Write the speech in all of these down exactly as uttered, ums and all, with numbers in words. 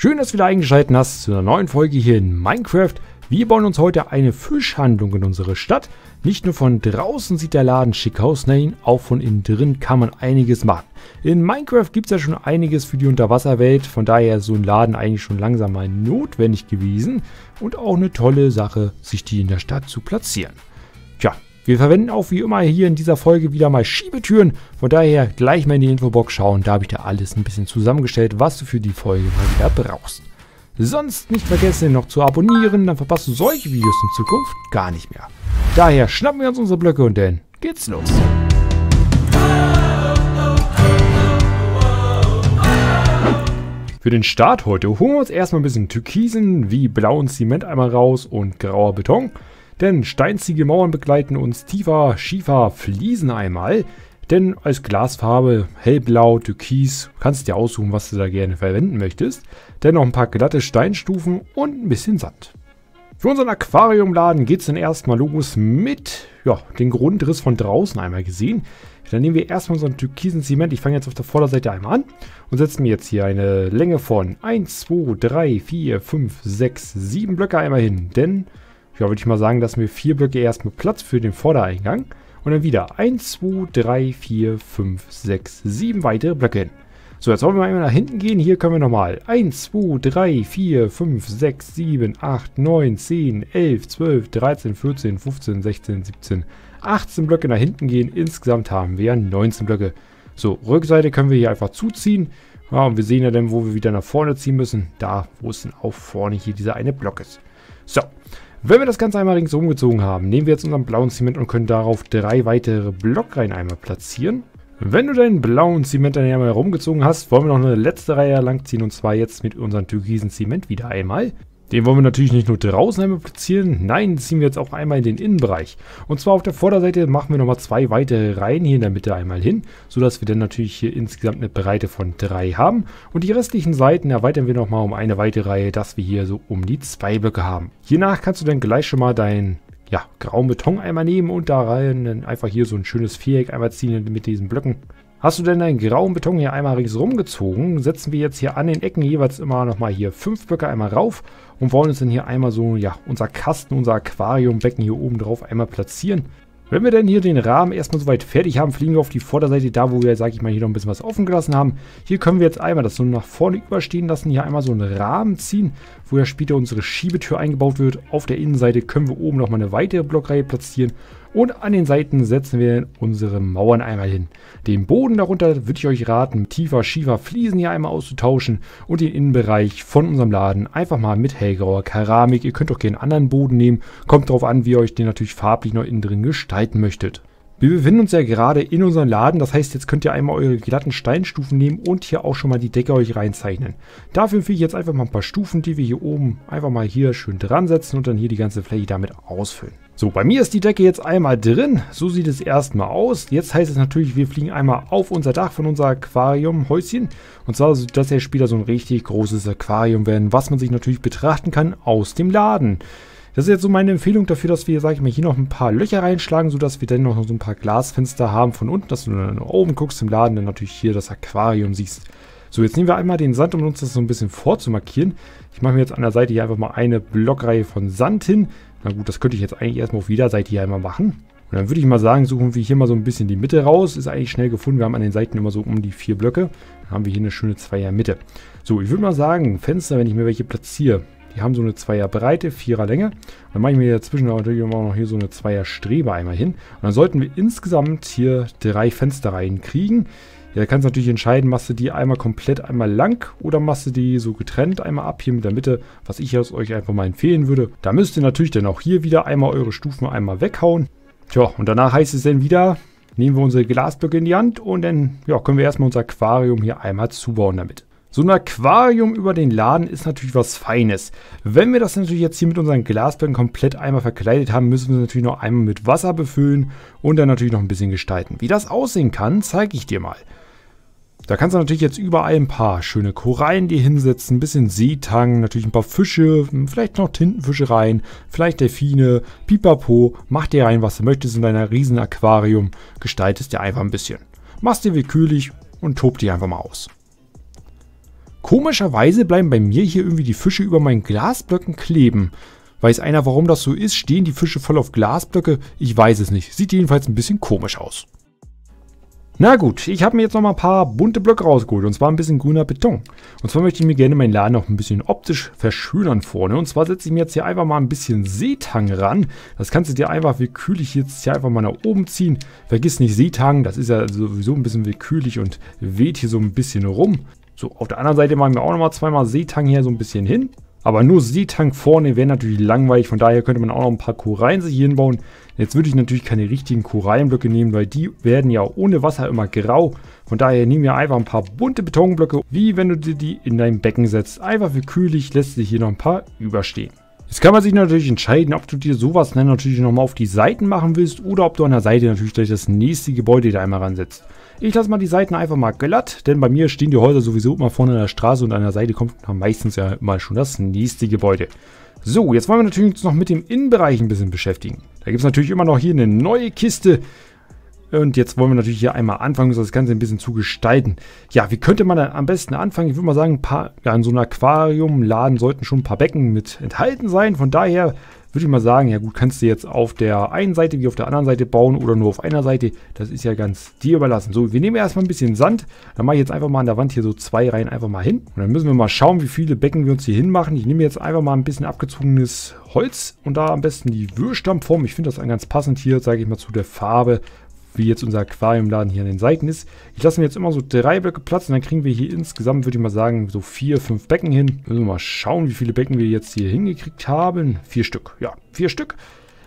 Schön, dass du wieder eingeschaltet hast zu einer neuen Folge hier in Minecraft. Wir bauen uns heute eine Fischhandlung in unsere Stadt. Nicht nur von draußen sieht der Laden schick aus, nein, auch von innen drin kann man einiges machen. In Minecraft gibt es ja schon einiges für die Unterwasserwelt, von daher ist so ein Laden eigentlich schon langsam mal notwendig gewesen. Und auch eine tolle Sache, sich die in der Stadt zu platzieren. Tja, wir verwenden auch wie immer hier in dieser Folge wieder mal Schiebetüren. Von daher gleich mal in die Infobox schauen, da habe ich da alles ein bisschen zusammengestellt, was du für die Folge mal wieder brauchst. Sonst nicht vergessen noch zu abonnieren, dann verpasst du solche Videos in Zukunft gar nicht mehr. Daher schnappen wir uns unsere Blöcke und dann geht's los. Für den Start heute holen wir uns erstmal ein bisschen Türkisen wie blauen Zementeimer raus und grauer Beton. Denn steinzige Mauern begleiten uns, tiefer, schiefer Fliesen einmal. Denn als Glasfarbe hellblau, türkis, kannst du dir aussuchen, was du da gerne verwenden möchtest. Dann noch ein paar glatte Steinstufen und ein bisschen Sand. Für unseren Aquariumladen geht es dann erstmal los mit ja, den Grundriss von draußen einmal gesehen. Dann nehmen wir erstmal unseren türkisen Zement. Ich fange jetzt auf der Vorderseite einmal an und setze mir jetzt hier eine Länge von eins, zwei, drei, vier, fünf, sechs, sieben Blöcke einmal hin. Denn, ja, würde ich mal sagen, lassen wir vier Blöcke erstmal Platz für den Vordereingang. Und dann wieder eins, zwei, drei, vier, fünf, sechs, sieben weitere Blöcke hin. So, jetzt wollen wir mal einmal nach hinten gehen. Hier können wir nochmal eins, zwei, drei, vier, fünf, sechs, sieben, acht, neun, zehn, elf, zwölf, dreizehn, vierzehn, fünfzehn, sechzehn, siebzehn, achtzehn Blöcke nach hinten gehen. Insgesamt haben wir neunzehn Blöcke. So, Rückseite können wir hier einfach zuziehen. Ja, und wir sehen ja dann, wo wir wieder nach vorne ziehen müssen. Da, wo es dann auch vorne hier dieser eine Block ist. So. Wenn wir das Ganze einmal ringsum gezogen haben, nehmen wir jetzt unseren blauen Zement und können darauf drei weitere Blockreihen einmal platzieren. Wenn du deinen blauen Zement dann einmal herumgezogen hast, wollen wir noch eine letzte Reihe lang ziehen und zwar jetzt mit unserem türkisen Zement wieder einmal. Den wollen wir natürlich nicht nur draußen einmal platzieren, nein, ziehen wir jetzt auch einmal in den Innenbereich. Und zwar auf der Vorderseite machen wir nochmal zwei weitere Reihen hier in der Mitte einmal hin, sodass wir dann natürlich hier insgesamt eine Breite von drei haben. Und die restlichen Seiten erweitern wir nochmal um eine weitere Reihe, dass wir hier so um die zwei Blöcke haben. Hiernach kannst du dann gleich schon mal deinen ja, grauen Beton einmal nehmen und da rein dann einfach hier so ein schönes Viereck einmal ziehen mit diesen Blöcken. Hast du denn deinen grauen Beton hier einmal ringsherum gezogen, setzen wir jetzt hier an den Ecken jeweils immer nochmal hier fünf Blöcke einmal rauf und wollen uns dann hier einmal so, ja, unser Kasten, unser Aquariumbecken hier oben drauf einmal platzieren. Wenn wir dann hier den Rahmen erstmal soweit fertig haben, fliegen wir auf die Vorderseite, da wo wir, sag ich mal, hier noch ein bisschen was offen gelassen haben. Hier können wir jetzt einmal das so nach vorne überstehen lassen, hier einmal so einen Rahmen ziehen, wo ja später unsere Schiebetür eingebaut wird. Auf der Innenseite können wir oben nochmal eine weitere Blockreihe platzieren. Und an den Seiten setzen wir unsere Mauern einmal hin. Den Boden darunter würde ich euch raten, mit tiefer, schiefer Fliesen hier einmal auszutauschen. Und den Innenbereich von unserem Laden einfach mal mit hellgrauer Keramik. Ihr könnt auch gerne einen anderen Boden nehmen. Kommt darauf an, wie ihr euch den natürlich farblich noch innen drin gestalten möchtet. Wir befinden uns ja gerade in unserem Laden, das heißt, jetzt könnt ihr einmal eure glatten Steinstufen nehmen und hier auch schon mal die Decke euch reinzeichnen. Dafür empfehle ich jetzt einfach mal ein paar Stufen, die wir hier oben einfach mal hier schön dran setzen und dann hier die ganze Fläche damit ausfüllen. So, bei mir ist die Decke jetzt einmal drin, so sieht es erstmal aus. Jetzt heißt es natürlich, wir fliegen einmal auf unser Dach von unser Aquariumhäuschen. Und zwar soll das ja später so ein richtig großes Aquarium werden, was man sich natürlich betrachten kann aus dem Laden. Das ist jetzt so meine Empfehlung dafür, dass wir, sag ich mal, hier noch ein paar Löcher reinschlagen, sodass wir dann noch so ein paar Glasfenster haben von unten, dass du dann nach oben guckst im Laden, dann natürlich hier das Aquarium siehst. So, jetzt nehmen wir einmal den Sand, um uns das so ein bisschen vorzumarkieren. Ich mache mir jetzt an der Seite hier einfach mal eine Blockreihe von Sand hin. Na gut, das könnte ich jetzt eigentlich erstmal auf jeder Seite hier einmal machen. Und dann würde ich mal sagen, suchen wir hier mal so ein bisschen die Mitte raus. Ist eigentlich schnell gefunden. Wir haben an den Seiten immer so um die vier Blöcke. Dann haben wir hier eine schöne Zweier-Mitte. So, ich würde mal sagen, Fenster, wenn ich mir welche platziere, die haben so eine Zweier-Breite, Vierer-Länge. Dann mache ich mir dazwischen natürlich auch noch hier so eine Zweier-Strebe einmal hin. Und dann sollten wir insgesamt hier drei Fensterreihen kriegen. Ja, da kannst du natürlich entscheiden, machst du die einmal komplett einmal lang oder machst du die so getrennt einmal ab hier mit der Mitte, was ich jetzt euch einfach mal empfehlen würde. Da müsst ihr natürlich dann auch hier wieder einmal eure Stufen einmal weghauen. Tja, und danach heißt es dann wieder, nehmen wir unsere Glasblöcke in die Hand und dann ja, können wir erstmal unser Aquarium hier einmal zubauen damit. So ein Aquarium über den Laden ist natürlich was Feines. Wenn wir das natürlich jetzt hier mit unseren Glasblöcken komplett einmal verkleidet haben, müssen wir es natürlich noch einmal mit Wasser befüllen und dann natürlich noch ein bisschen gestalten. Wie das aussehen kann, zeige ich dir mal. Da kannst du natürlich jetzt überall ein paar schöne Korallen dir hinsetzen, ein bisschen Seetang, natürlich ein paar Fische, vielleicht noch Tintenfische rein, vielleicht Delfine, Pipapo. Mach dir rein, was du möchtest in deiner riesen Aquarium, gestaltest dir einfach ein bisschen. Machst dir willkürlich und tob dir einfach mal aus. Komischerweise bleiben bei mir hier irgendwie die Fische über meinen Glasblöcken kleben. Weiß einer, warum das so ist? Stehen die Fische voll auf Glasblöcke? Ich weiß es nicht. Sieht jedenfalls ein bisschen komisch aus. Na gut, ich habe mir jetzt noch mal ein paar bunte Blöcke rausgeholt. Und zwar ein bisschen grüner Beton. Und zwar möchte ich mir gerne meinen Laden noch ein bisschen optisch verschönern vorne. Und zwar setze ich mir jetzt hier einfach mal ein bisschen Seetang ran. Das kannst du dir einfach willkürlich jetzt hier einfach mal nach oben ziehen. Vergiss nicht Seetang, das ist ja sowieso ein bisschen willkürlich und weht hier so ein bisschen rum. So, auf der anderen Seite machen wir auch noch mal zweimal Seetang hier so ein bisschen hin. Aber nur Seetang vorne wäre natürlich langweilig, von daher könnte man auch noch ein paar Korallen sich hier hinbauen. Jetzt würde ich natürlich keine richtigen Korallenblöcke nehmen, weil die werden ja ohne Wasser immer grau. Von daher nehmen wir einfach ein paar bunte Betonblöcke, wie wenn du dir die in dein Becken setzt. Einfach willkürlich lässt sich hier noch ein paar überstehen. Jetzt kann man sich natürlich entscheiden, ob du dir sowas dann natürlich nochmal auf die Seiten machen willst oder ob du an der Seite natürlich gleich das nächste Gebäude da einmal ransetzt. Ich lasse mal die Seiten einfach mal glatt, denn bei mir stehen die Häuser sowieso immer vorne an der Straße und an der Seite kommt meistens ja immer schon das nächste Gebäude. So, jetzt wollen wir natürlich uns noch mit dem Innenbereich ein bisschen beschäftigen. Da gibt es natürlich immer noch hier eine neue Kiste. Und jetzt wollen wir natürlich hier einmal anfangen, das Ganze ein bisschen zu gestalten. Ja, wie könnte man dann am besten anfangen? Ich würde mal sagen, ein paar, ja, in so einem Aquariumladen sollten schon ein paar Becken mit enthalten sein. Von daher würde ich mal sagen, ja gut, kannst du jetzt auf der einen Seite wie auf der anderen Seite bauen oder nur auf einer Seite. Das ist ja ganz dir überlassen. So, wir nehmen erstmal ein bisschen Sand. Dann mache ich jetzt einfach mal an der Wand hier so zwei Reihen einfach mal hin. Und dann müssen wir mal schauen, wie viele Becken wir uns hier hinmachen. Ich nehme jetzt einfach mal ein bisschen abgezogenes Holz und da am besten die Würstammform. Ich finde das ganz passend hier, sage ich mal, zu der Farbe, wie jetzt unser Aquariumladen hier an den Seiten ist. Ich lasse mir jetzt immer so drei Blöcke Platz und dann kriegen wir hier insgesamt, würde ich mal sagen, so vier, fünf Becken hin. Müssen wir mal schauen, wie viele Becken wir jetzt hier hingekriegt haben. Vier Stück, ja, vier Stück.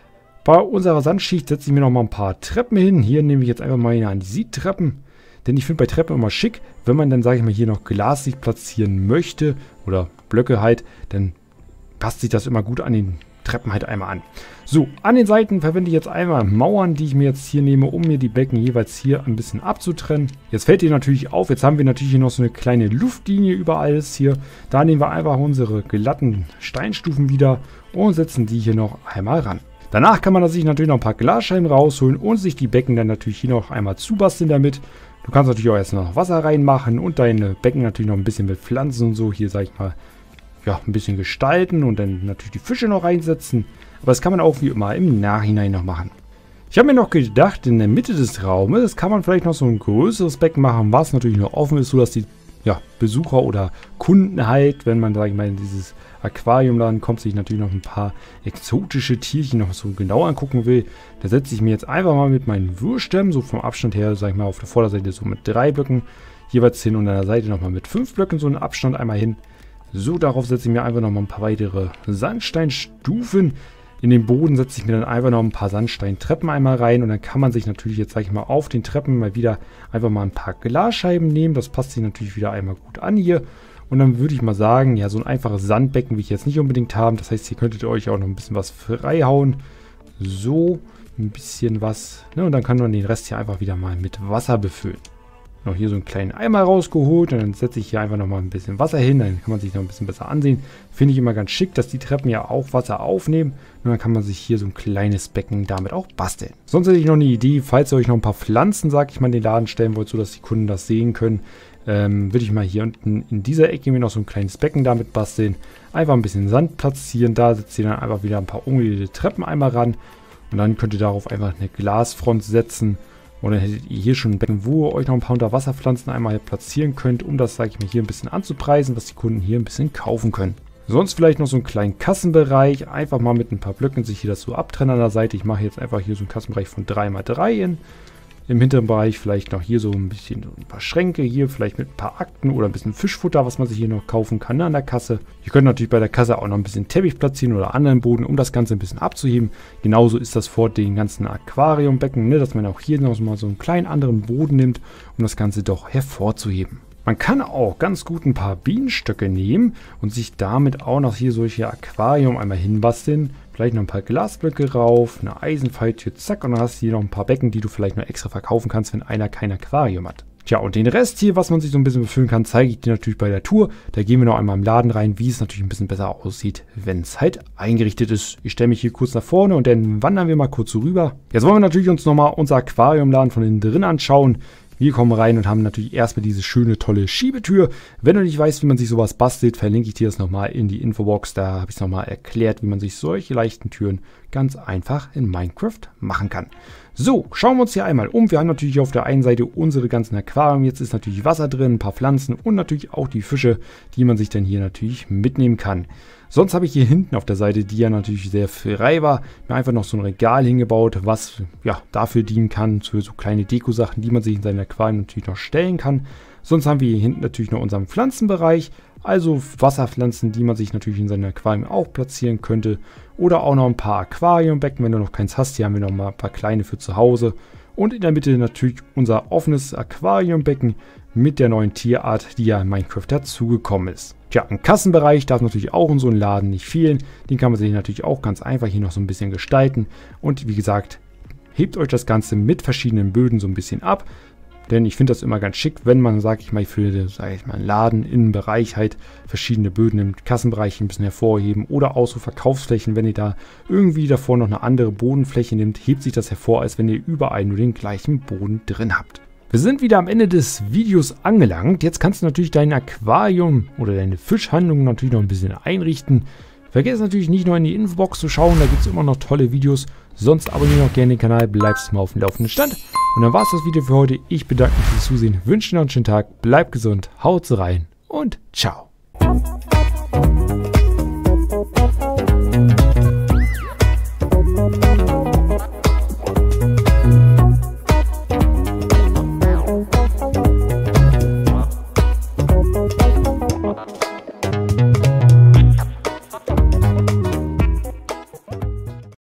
Bei unserer Sandschicht setze ich mir noch mal ein paar Treppen hin. Hier nehme ich jetzt einfach mal eine Andesit-Treppen. Denn ich finde bei Treppen immer schick, wenn man dann, sage ich mal, hier noch Glas sich platzieren möchte oder Blöcke halt, dann passt sich das immer gut an den Treppen halt einmal an. So, an den Seiten verwende ich jetzt einmal Mauern, die ich mir jetzt hier nehme, um mir die Becken jeweils hier ein bisschen abzutrennen. Jetzt fällt dir natürlich auf, jetzt haben wir natürlich hier noch so eine kleine Luftlinie über alles hier. Da nehmen wir einfach unsere glatten Steinstufen wieder und setzen die hier noch einmal ran. Danach kann man sich natürlich noch ein paar Glasscheiben rausholen und sich die Becken dann natürlich hier noch einmal zubasteln damit. Du kannst natürlich auch erst noch Wasser reinmachen und deine Becken natürlich noch ein bisschen mit Pflanzen und so hier, sag ich mal, ja, ein bisschen gestalten und dann natürlich die Fische noch reinsetzen. Aber das kann man auch wie immer im Nachhinein noch machen. Ich habe mir noch gedacht, in der Mitte des Raumes kann man vielleicht noch so ein größeres Becken machen, was natürlich noch offen ist, sodass die ja, Besucher oder Kunden halt, wenn man, sag ich mal, in dieses Aquariumladen kommt, sich natürlich noch ein paar exotische Tierchen noch so genau angucken will. Da setze ich mir jetzt einfach mal mit meinen Würstämmen, so vom Abstand her, sag ich mal, auf der Vorderseite so mit drei Blöcken jeweils hin und an der Seite nochmal mit fünf Blöcken so einen Abstand einmal hin. So, darauf setze ich mir einfach nochmal ein paar weitere Sandsteinstufen. In den Boden setze ich mir dann einfach noch ein paar Sandsteintreppen einmal rein. Und dann kann man sich natürlich jetzt, sage ich mal, auf den Treppen mal wieder einfach mal ein paar Glasscheiben nehmen. Das passt sich natürlich wieder einmal gut an hier. Und dann würde ich mal sagen, ja, so ein einfaches Sandbecken will ich jetzt nicht unbedingt haben. Das heißt, hier könntet ihr euch auch noch ein bisschen was freihauen. So, ein bisschen was. Ne? Und dann kann man den Rest hier einfach wieder mal mit Wasser befüllen. Noch hier so einen kleinen Eimer rausgeholt und dann setze ich hier einfach noch mal ein bisschen Wasser hin, dann kann man sich noch ein bisschen besser ansehen. Finde ich immer ganz schick, dass die Treppen ja auch Wasser aufnehmen und dann kann man sich hier so ein kleines Becken damit auch basteln. Sonst hätte ich noch eine Idee, falls ihr euch noch ein paar Pflanzen, sag ich mal, in den Laden stellen wollt, sodass die Kunden das sehen können, ähm, würde ich mal hier unten in dieser Ecke mir noch so ein kleines Becken damit basteln. Einfach ein bisschen Sand platzieren, da setzt ihr dann einfach wieder ein paar umgelegte Treppen einmal ran und dann könnt ihr darauf einfach eine Glasfront setzen. Und dann hättet ihr hier schon ein Becken, wo ihr euch noch ein paar Unterwasserpflanzen einmal platzieren könnt, um das, sage ich mal, hier ein bisschen anzupreisen, was die Kunden hier ein bisschen kaufen können. Sonst vielleicht noch so einen kleinen Kassenbereich, einfach mal mit ein paar Blöcken sich hier das so abtrennen an der Seite. Ich mache jetzt einfach hier so einen Kassenbereich von drei mal drei in. Im hinteren Bereich vielleicht noch hier so ein bisschen so ein paar Schränke, hier vielleicht mit ein paar Akten oder ein bisschen Fischfutter, was man sich hier noch kaufen kann, ne, an der Kasse. Ihr könnt natürlich bei der Kasse auch noch ein bisschen Teppich platzieren oder anderen Boden, um das Ganze ein bisschen abzuheben. Genauso ist das vor den ganzen Aquariumbecken, ne, dass man auch hier noch mal so einen kleinen anderen Boden nimmt, um das Ganze doch hervorzuheben. Man kann auch ganz gut ein paar Bienenstöcke nehmen und sich damit auch noch hier solche Aquarium einmal hinbasteln. Vielleicht noch ein paar Glasblöcke rauf, eine Eisenfalltür, zack, und dann hast du hier noch ein paar Becken, die du vielleicht noch extra verkaufen kannst, wenn einer kein Aquarium hat. Tja, und den Rest hier, was man sich so ein bisschen befüllen kann, zeige ich dir natürlich bei der Tour. Da gehen wir noch einmal im Laden rein, wie es natürlich ein bisschen besser aussieht, wenn es halt eingerichtet ist. Ich stelle mich hier kurz nach vorne und dann wandern wir mal kurz so rüber. Jetzt wollen wir natürlich uns nochmal unser Aquariumladen von innen drin anschauen. Wir kommen rein und haben natürlich erstmal diese schöne, tolle Schiebetür. Wenn du nicht weißt, wie man sich sowas bastelt, verlinke ich dir das nochmal in die Infobox. Da habe ich es nochmal erklärt, wie man sich solche leichten Türen ganz einfach in Minecraft machen kann. So, schauen wir uns hier einmal um. Wir haben natürlich auf der einen Seite unsere ganzen Aquarien. Jetzt ist natürlich Wasser drin, ein paar Pflanzen und natürlich auch die Fische, die man sich dann hier natürlich mitnehmen kann. Sonst habe ich hier hinten auf der Seite, die ja natürlich sehr frei war, mir einfach noch so ein Regal hingebaut, was ja dafür dienen kann, für so kleine Deko-Sachen, die man sich in seinen Aquarien natürlich noch stellen kann. Sonst haben wir hier hinten natürlich noch unseren Pflanzenbereich, also Wasserpflanzen, die man sich natürlich in seinen Aquarien auch platzieren könnte. Oder auch noch ein paar Aquariumbecken, wenn du noch keins hast. Hier haben wir noch mal ein paar kleine für zu Hause. Und in der Mitte natürlich unser offenes Aquariumbecken mit der neuen Tierart, die ja in Minecraft dazugekommen ist. Tja, ein Kassenbereich darf natürlich auch in so einem Laden nicht fehlen. Den kann man sich natürlich auch ganz einfach hier noch so ein bisschen gestalten. Und wie gesagt, hebt euch das Ganze mit verschiedenen Böden so ein bisschen ab. Denn ich finde das immer ganz schick, wenn man, sag ich mal, für sag ich mal, einen Laden im Bereich halt verschiedene Böden im Kassenbereich ein bisschen hervorheben oder auch so Verkaufsflächen, wenn ihr da irgendwie davor noch eine andere Bodenfläche nehmt, hebt sich das hervor, als wenn ihr überall nur den gleichen Boden drin habt. Wir sind wieder am Ende des Videos angelangt. Jetzt kannst du natürlich dein Aquarium oder deine Fischhandlung natürlich noch ein bisschen einrichten. Vergiss natürlich nicht nur in die Infobox zu schauen, da gibt es immer noch tolle Videos. Sonst abonniere noch gerne den Kanal, bleibst mal auf dem laufenden Stand. Und dann war es das Video für heute. Ich bedanke mich fürs Zusehen, wünsche dir noch einen schönen Tag, bleib gesund, haut rein und ciao.